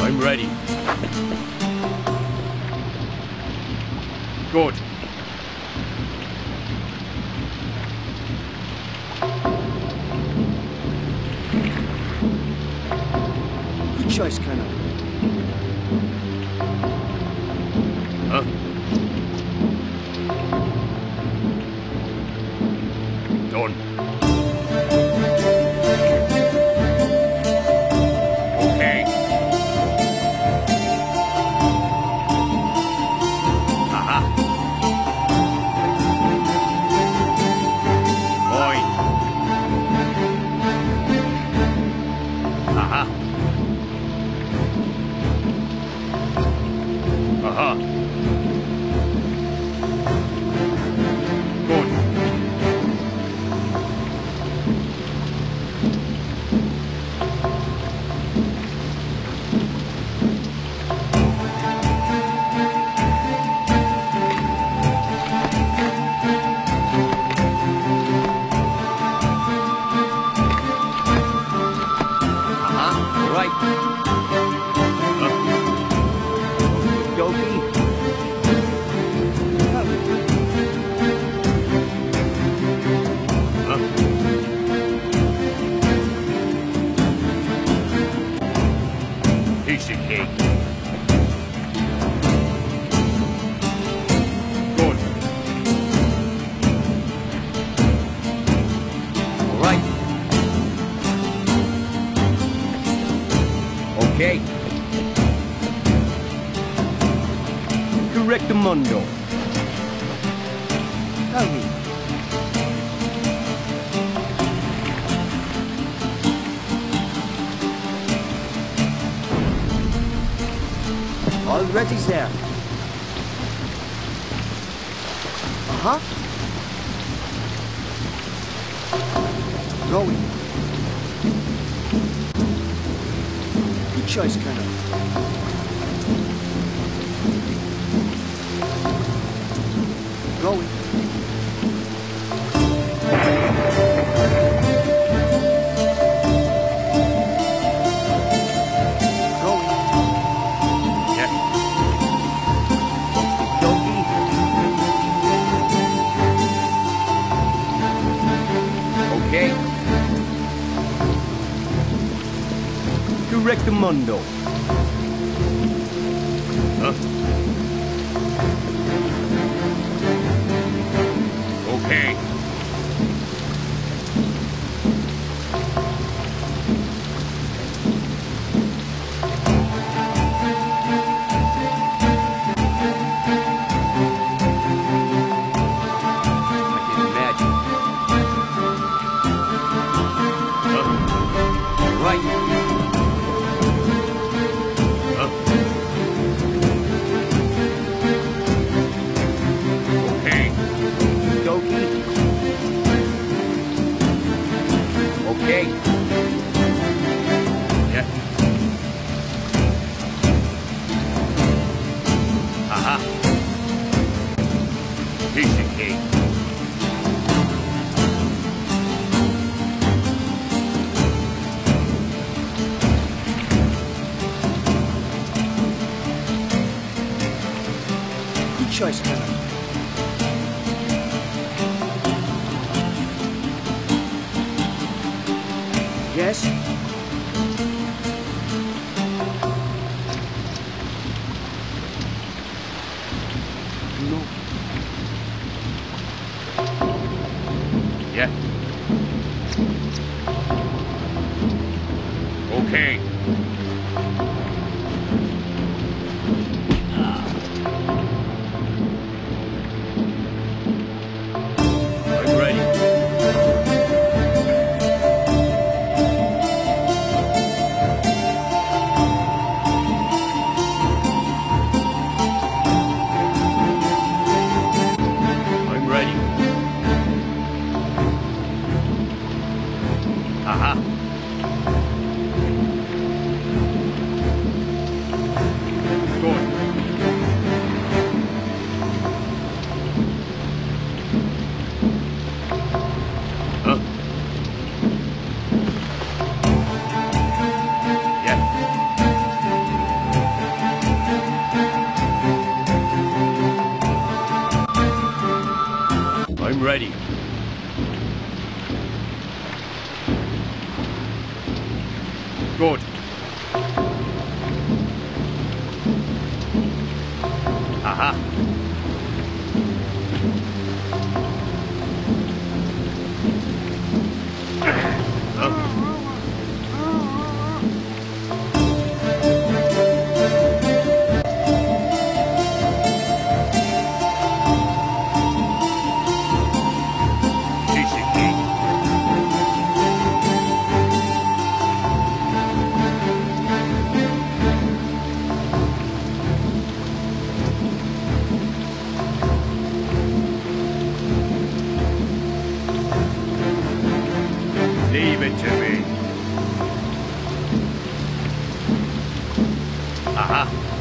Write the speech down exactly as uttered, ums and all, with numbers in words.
I'm ready. Good. Good choice, Colonel. Huh? Done. Okay. Aha. Fine. Aha. Aha. Good. Aha. All right. Huh? Dopey. Huh? Piece of cake. Good. All right. Okay. Correctamundo. Hurry. Already there. Uh-huh. Going. Good choice, Colonel. Going. Going. Yeah. Dopey. Okay. Correctamundo. Huh? Okay. I can imagine. Huh? Right. Huh? Okay. Dokie. Okay. Yeah. Aha. Piece of cake. Good choice, Colonel. Yes? No. Yeah. Okay. I'm ready. Aha.